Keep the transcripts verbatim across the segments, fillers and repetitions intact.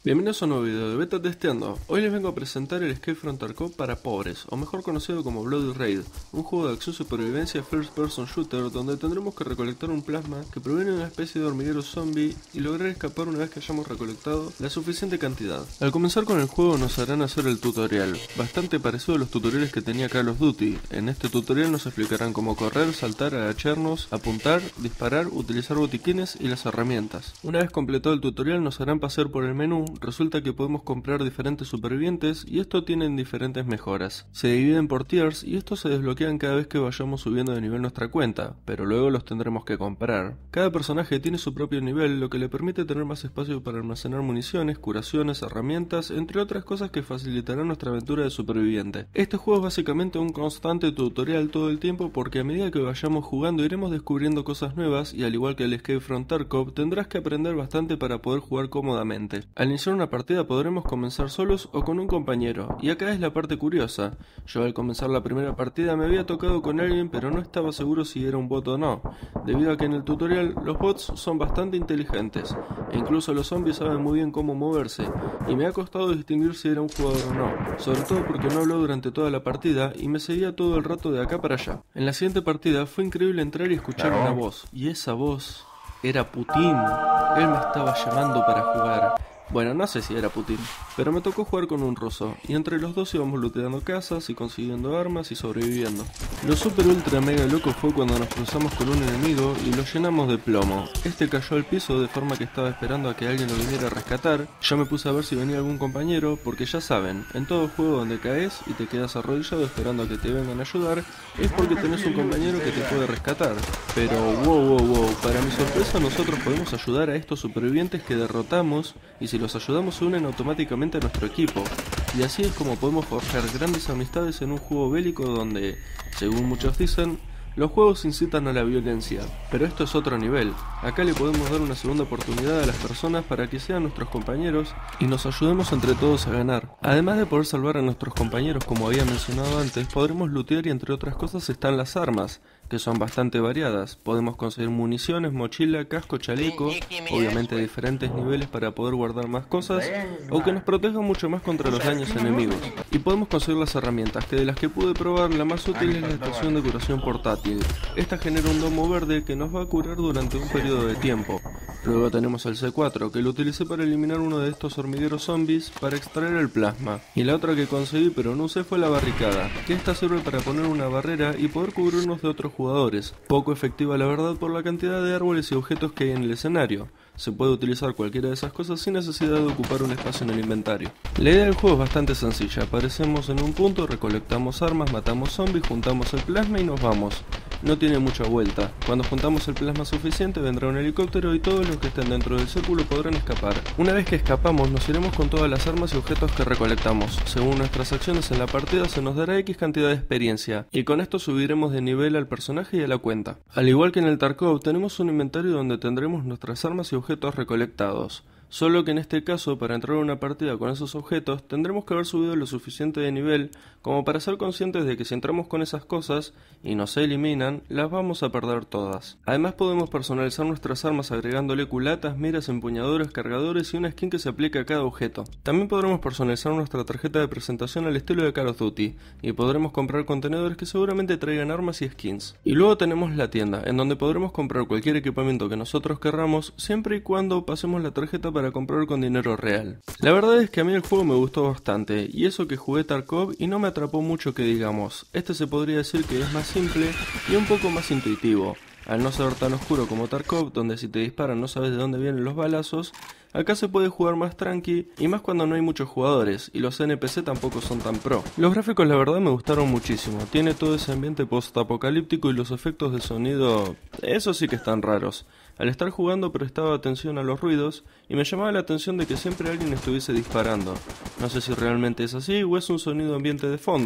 Bienvenidos a un nuevo video de Beta Testeando. Hoy les vengo a presentar el Escape from Tarkov para pobres, o mejor conocido como Bloody Raid, un juego de acción supervivencia first person shooter donde tendremos que recolectar un plasma que proviene de una especie de hormiguero zombie y lograr escapar una vez que hayamos recolectado la suficiente cantidad. Al comenzar con el juego nos harán hacer el tutorial, bastante parecido a los tutoriales que tenía Call of Duty. En este tutorial nos explicarán cómo correr, saltar, agacharnos, apuntar, disparar, utilizar botiquines y las herramientas. Una vez completado el tutorial nos harán pasar por el menú. Resulta que podemos comprar diferentes supervivientes y esto tienen diferentes mejoras. Se dividen por tiers y estos se desbloquean cada vez que vayamos subiendo de nivel nuestra cuenta, pero luego los tendremos que comprar. Cada personaje tiene su propio nivel, lo que le permite tener más espacio para almacenar municiones, curaciones, herramientas, entre otras cosas que facilitarán nuestra aventura de superviviente. Este juego es básicamente un constante tutorial todo el tiempo porque a medida que vayamos jugando iremos descubriendo cosas nuevas y al igual que el Escape from Tarkov tendrás que aprender bastante para poder jugar cómodamente. Al iniciar una partida podremos comenzar solos o con un compañero, y acá es la parte curiosa. Yo al comenzar la primera partida me había tocado con alguien pero no estaba seguro si era un bot o no, debido a que en el tutorial los bots son bastante inteligentes, e incluso los zombies saben muy bien cómo moverse, y me ha costado distinguir si era un jugador o no, sobre todo porque no habló durante toda la partida y me seguía todo el rato de acá para allá. En la siguiente partida fue increíble entrar y escuchar una voz, y esa voz era Putin. Él me estaba llamando para jugar. Bueno, no sé si era Putin, pero me tocó jugar con un ruso, y entre los dos íbamos looteando casas y consiguiendo armas y sobreviviendo. Lo super ultra mega loco fue cuando nos cruzamos con un enemigo y lo llenamos de plomo. Este cayó al piso de forma que estaba esperando a que alguien lo viniera a rescatar. Yo me puse a ver si venía algún compañero, porque ya saben, en todo juego donde caes y te quedas arrodillado esperando a que te vengan a ayudar, es porque tenés un compañero que te puede rescatar. Pero wow wow wow, para mi sorpresa nosotros podemos ayudar a estos supervivientes que derrotamos, y si los ayudamos se unen automáticamente a nuestro equipo, y así es como podemos forjar grandes amistades en un juego bélico donde, según muchos dicen, los juegos incitan a la violencia, pero esto es otro nivel. Acá le podemos dar una segunda oportunidad a las personas para que sean nuestros compañeros y nos ayudemos entre todos a ganar. Además de poder salvar a nuestros compañeros como había mencionado antes, podremos lootear y entre otras cosas están las armas, que son bastante variadas. Podemos conseguir municiones, mochila, casco, chaleco, obviamente diferentes niveles para poder guardar más cosas, o que nos protejan mucho más contra los daños enemigos. Y podemos conseguir las herramientas, que de las que pude probar la más útil es la estación de curación portátil. Esta genera un domo verde que nos va a curar durante un periodo de tiempo. Luego tenemos el C cuatro, que lo utilicé para eliminar uno de estos hormigueros zombies para extraer el plasma. Y la otra que conseguí pero no usé fue la barricada, que esta sirve para poner una barrera y poder cubrirnos de otros jugadores. Poco efectiva la verdad por la cantidad de árboles y objetos que hay en el escenario. Se puede utilizar cualquiera de esas cosas sin necesidad de ocupar un espacio en el inventario. La idea del juego es bastante sencilla. Aparecemos en un punto, recolectamos armas, matamos zombies, juntamos el plasma y nos vamos. No tiene mucha vuelta. Cuando juntamos el plasma suficiente vendrá un helicóptero y todos los que estén dentro del círculo podrán escapar. Una vez que escapamos nos iremos con todas las armas y objetos que recolectamos. Según nuestras acciones en la partida se nos dará X cantidad de experiencia, y con esto subiremos de nivel al personaje y a la cuenta. Al igual que en el Tarkov tenemos un inventario donde tendremos nuestras armas y objetos recolectados. Solo que en este caso, para entrar a una partida con esos objetos, tendremos que haber subido lo suficiente de nivel como para ser conscientes de que si entramos con esas cosas y no se eliminan, las vamos a perder todas. Además podemos personalizar nuestras armas agregándole culatas, miras, empuñaduras, cargadores y una skin que se aplique a cada objeto. También podremos personalizar nuestra tarjeta de presentación al estilo de Call of Duty, y podremos comprar contenedores que seguramente traigan armas y skins. Y luego tenemos la tienda, en donde podremos comprar cualquier equipamiento que nosotros querramos, siempre y cuando pasemos la tarjeta para comprar con dinero real. La verdad es que a mí el juego me gustó bastante, y eso que jugué Tarkov y no me atrapó mucho que digamos. Este se podría decir que es más simple y un poco más intuitivo. Al no ser tan oscuro como Tarkov, donde si te disparan no sabes de dónde vienen los balazos, acá se puede jugar más tranqui, y más cuando no hay muchos jugadores, y los N P C tampoco son tan pro. Los gráficos la verdad me gustaron muchísimo, tiene todo ese ambiente post-apocalíptico y los efectos de sonido, eso sí que están raros. Al estar jugando prestaba atención a los ruidos, y me llamaba la atención de que siempre alguien estuviese disparando. No sé si realmente es así o es un sonido ambiente de fondo,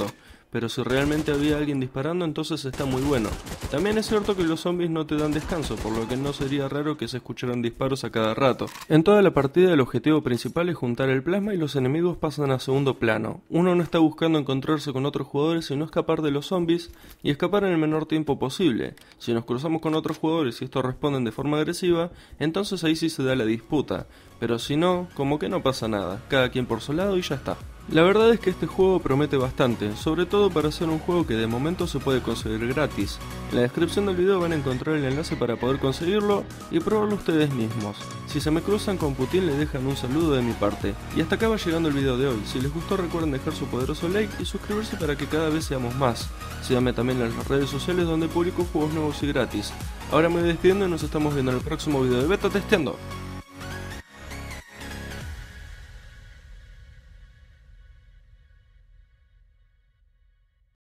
pero si realmente había alguien disparando entonces está muy bueno. También es cierto que los zombies no te dan descanso, por lo que no sería raro que se escucharan disparos a cada rato. En toda la partida el objetivo principal es juntar el plasma y los enemigos pasan a segundo plano. Uno no está buscando encontrarse con otros jugadores sino escapar de los zombies y escapar en el menor tiempo posible. Si nos cruzamos con otros jugadores y estos responden de forma agresiva, entonces ahí sí se da la disputa, pero si no, como que no pasa nada, cada quien por su lado y ya está. La verdad es que este juego promete bastante, sobre todo para ser un juego que de momento se puede conseguir gratis. En la descripción del video van a encontrar el enlace para poder conseguirlo y probarlo ustedes mismos. Si se me cruzan con Putin le dejan un saludo de mi parte. Y hasta acá va llegando el video de hoy. Si les gustó recuerden dejar su poderoso like y suscribirse para que cada vez seamos más. Síganme también en las redes sociales donde publico juegos nuevos y gratis. Ahora me voy despidiendo y nos estamos viendo en el próximo video de Beta Testeando.